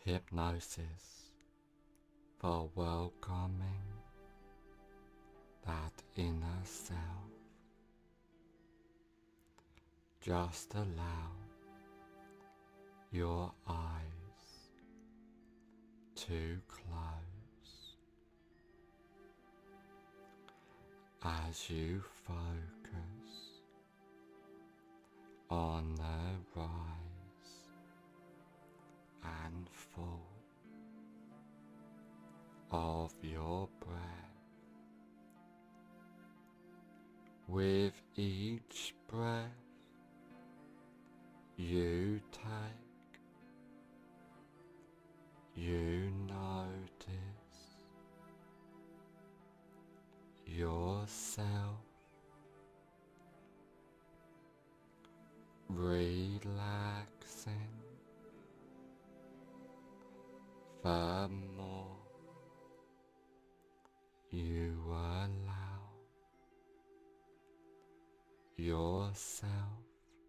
hypnosis for welcoming that inner self. Just allow your eyes to close as you focus on the rise and fall of your breath. With each breath you take, you notice yourself relaxing. The more you allow yourself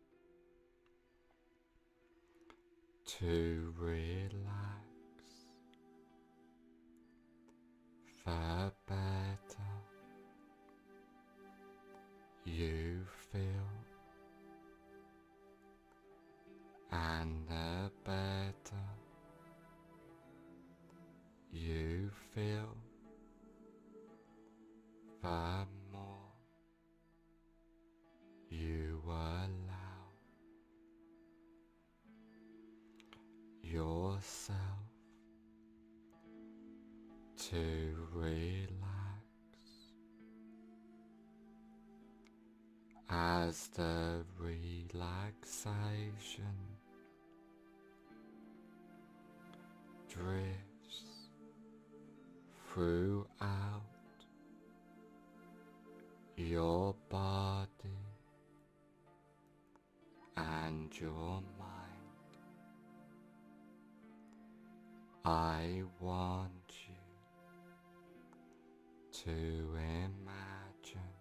to relax, the better you feel, and the better you feel, the more you allow yourself to relax. As the relaxation drifts throughout your body and your mind, I want you to imagine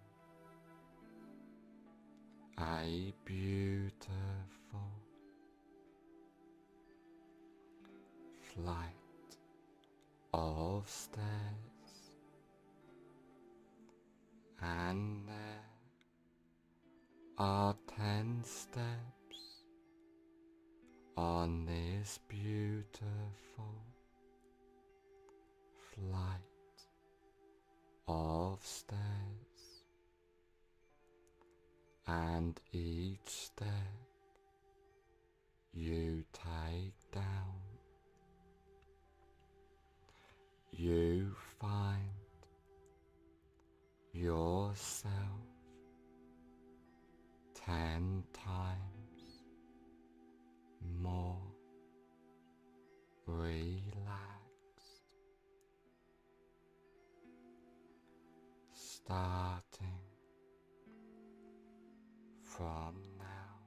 a beautiful flight of stairs, and there are 10 steps on this beautiful flight of stairs, and each step you take down, you find yourself 10 times more relaxed, starting from now.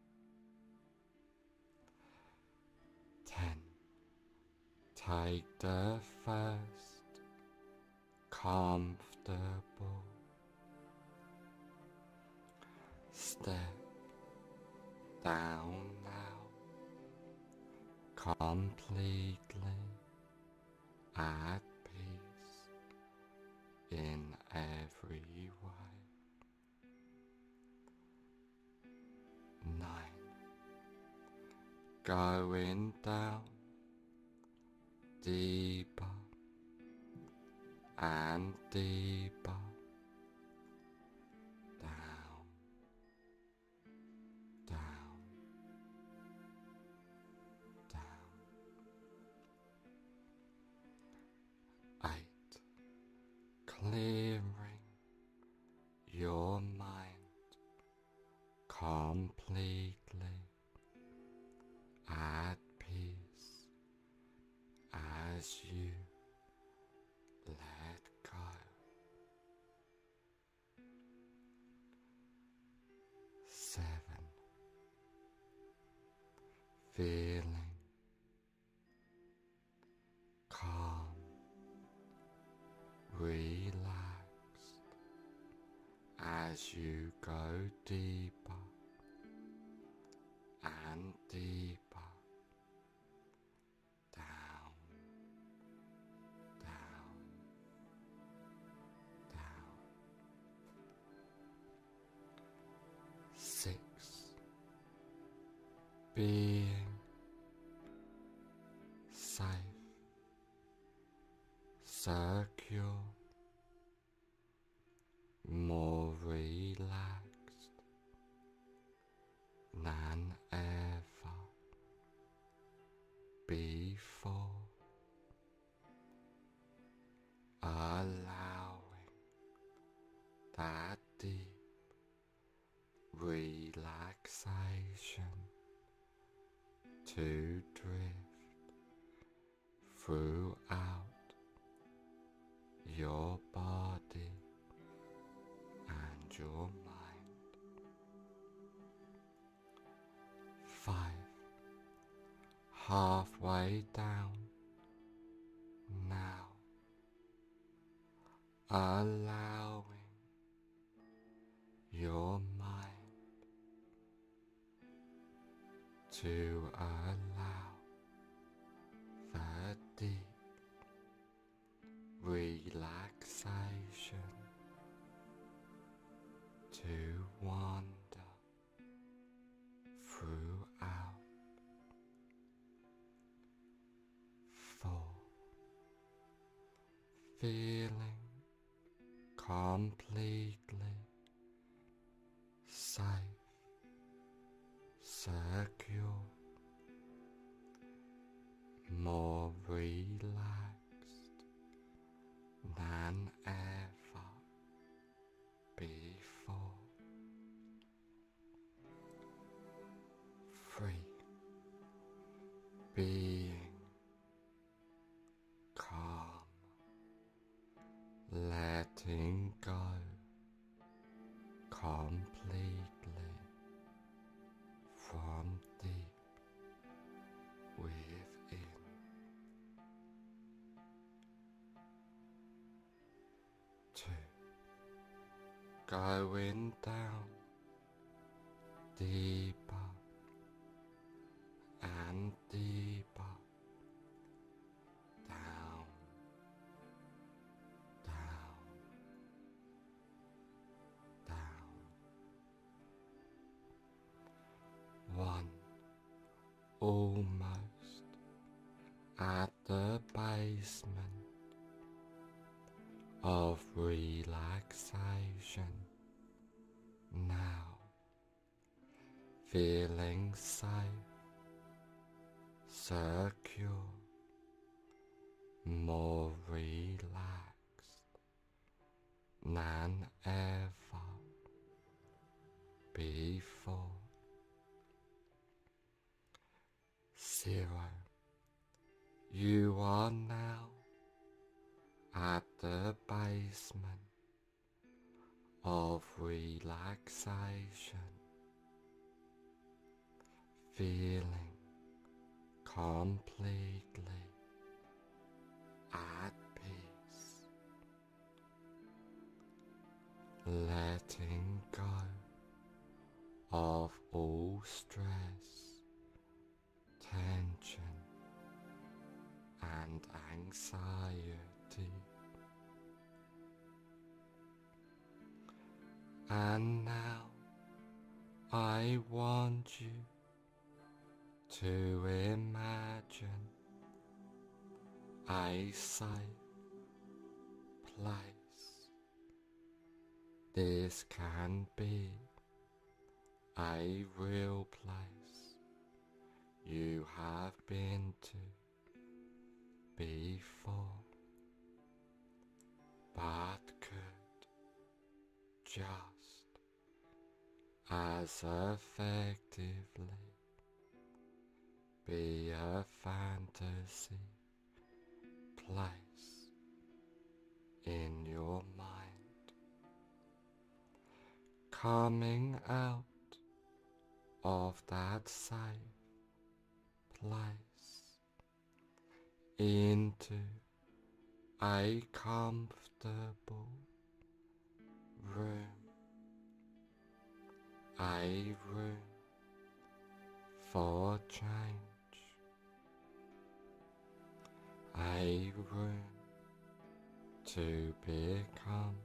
10. Take the first comfortable step down now, completely at peace in every way. 9. Going down deeper and deeper down, down, down. 8. Clearing your mind completely at peace as you let go. 7. Feeling calm, relaxed as you go deeper and deeper down. being safe, secure, more relaxed than ever before, allowing that deep relaxation to drift throughout your body and your mind. 5. Halfway down now, allowing your mind to allow the deep relaxation to wander throughout. 4. Feeling completely safe, secure, more relaxed than ever before. 3. Being calm, letting go completely from deep within. 2. Going down deeper and deeper, down, down, down. 1. Almost at the basement of relaxation now, feeling safe, secure, more relaxed than ever before. 0. You are now at the basement of relaxation, feeling completely at peace, letting go of all stress, tension and anxiety. And now I want you to imagine a safe place. This can be a real place you have been to before, but could just as effectively be a fantasy place in your mind, coming out of that safe place into a comfortable room, a room for change, a room to become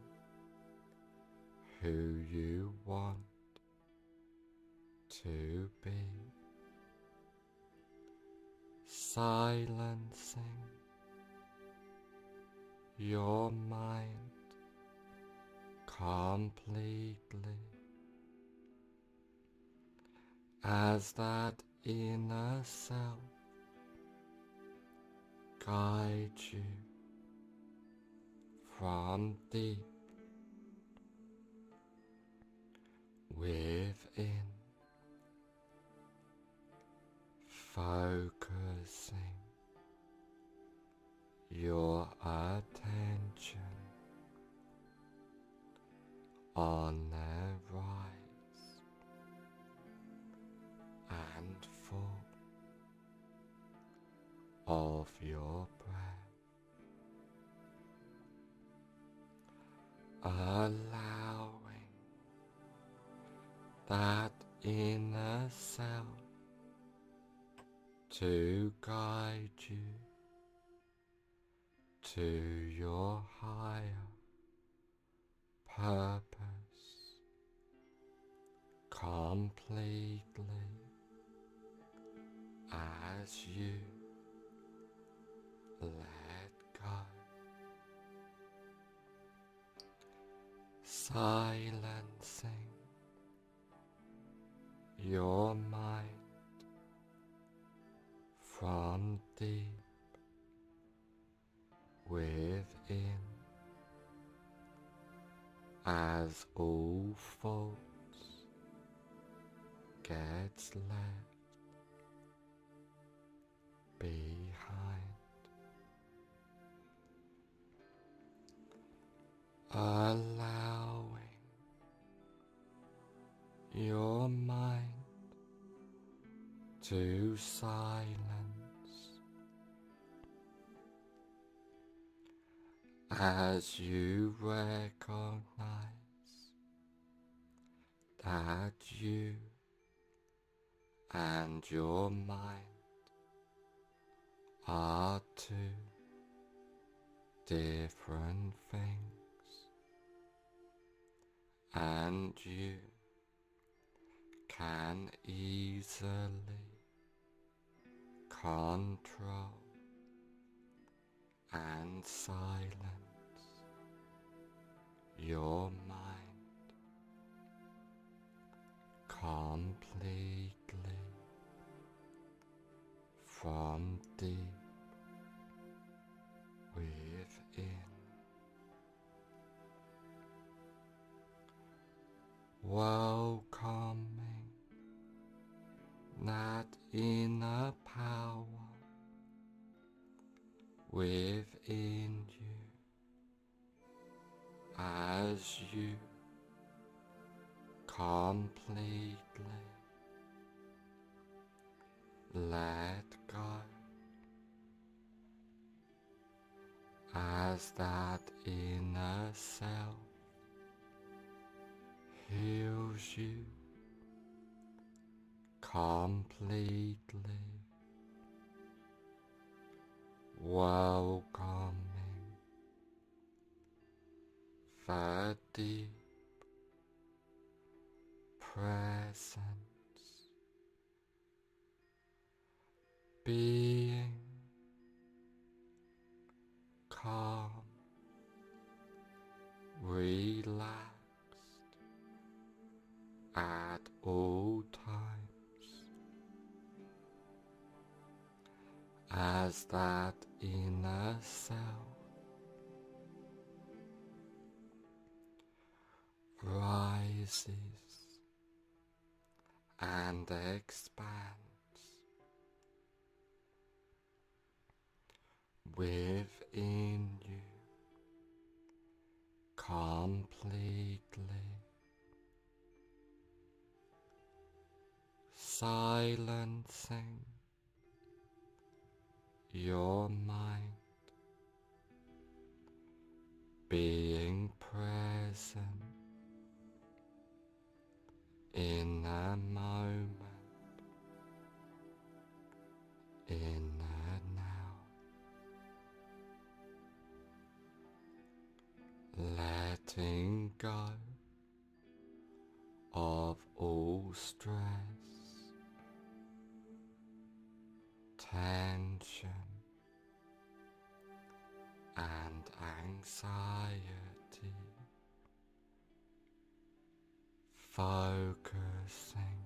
who you want to be, silencing your mind completely as that inner self guides you from deep within, focusing your attention on the rise and fall of your breath, allowing that inner self to guide you to your higher purpose completely as you let go, silencing your mind from deep within as all faults gets left behind, allowing your mind to silence as you recognize that you and your mind are two different things, and you can easily control and silence your mind completely from deep within, welcoming that inner power within you as you completely let go, as that inner self heals you completely, welcoming the deep presence, being calm, relaxed at all times, as that inner self rises and expands within you completely, silencing your mind, being present in the moment, in the now, letting go of all stress, tension, and anxiety, focusing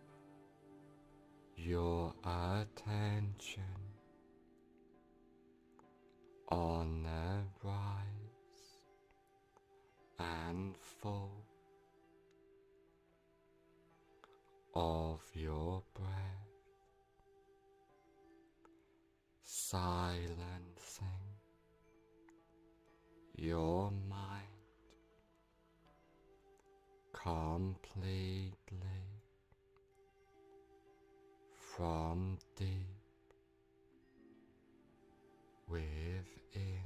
your attention on the rise and fall of your breath, silencing your mind completely from deep within,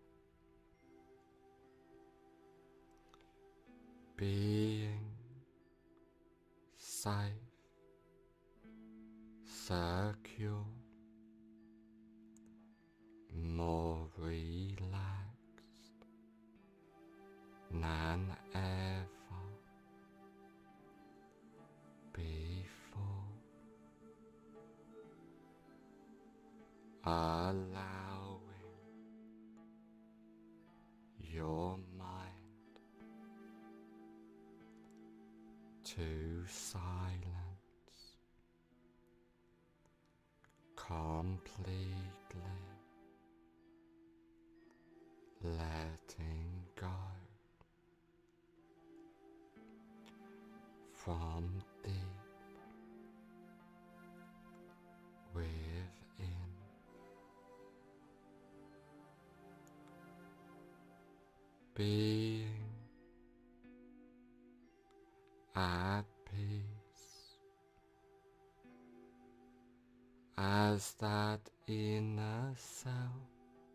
being safe, secure, more relaxed than ever before, allowing your mind to silence completely, letting go from deep within, being at peace as that inner self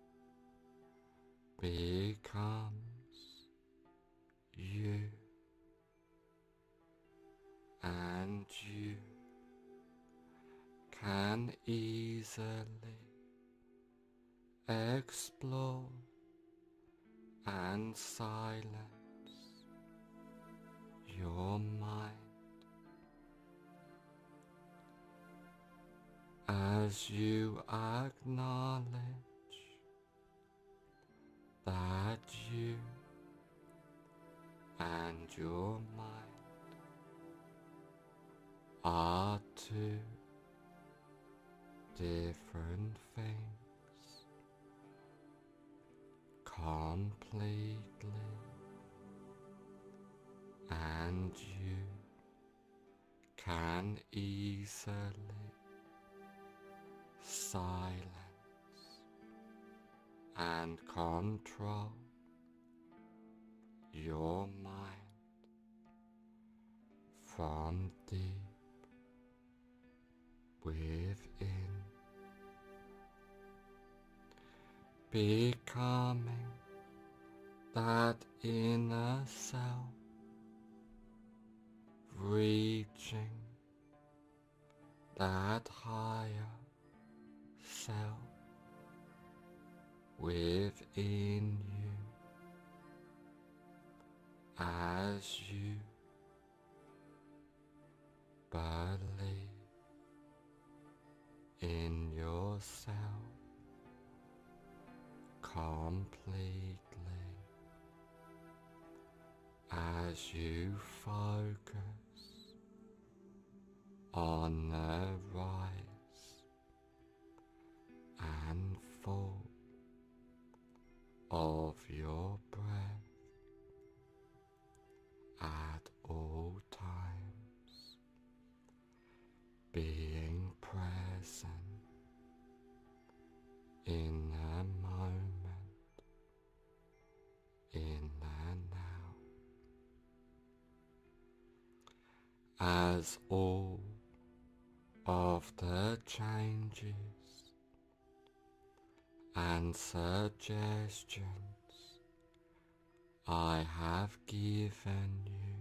becomes you, and you can easily explore and silence your mind as you acknowledge that you and your mind are two different things completely, and you can easily silence and control your mind from deep within, becoming that inner self, reaching that higher self within you as you believe in yourself completely, as you focus on the rise and fall of your breath at all times, being present in the moment, in the now, as all of the changes and suggestions I have given you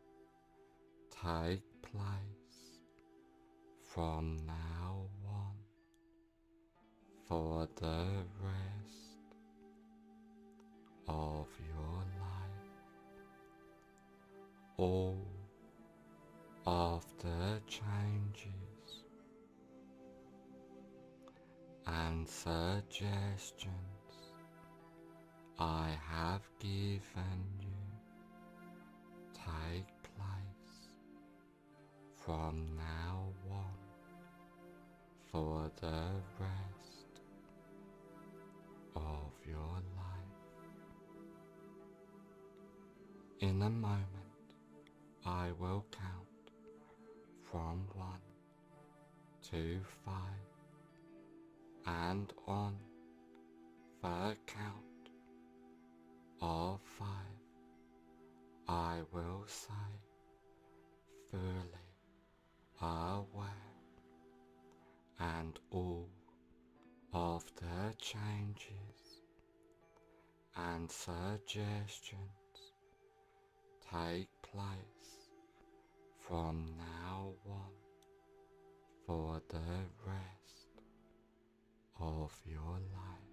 take place from now on for the rest of your life. All of the changes and suggestions I have given you take place from now on for the rest of your life. In a moment, I will count from 1 to 5, and on the count of 5, I will say, fully aware, and all of the changes and suggestions take place from now on for the rest of your life.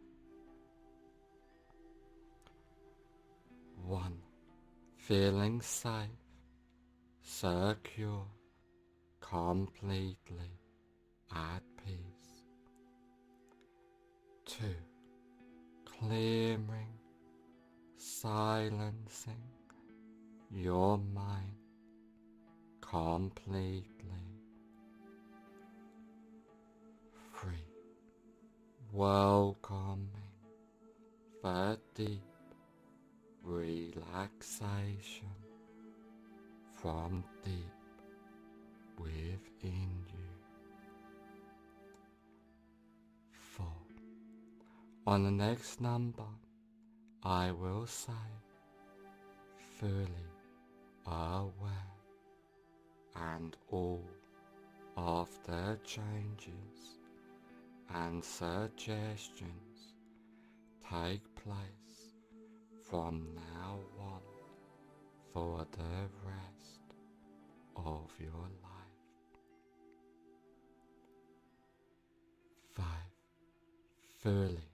1. Feeling safe, secure, completely at peace. 2. Clearing, silencing your mind completely. 3. Welcoming the deep relaxation from deep within you. 4. On the next number, I will say, fully aware, and all of the changes and suggestions take place from now on for the rest of your life. 5. Fully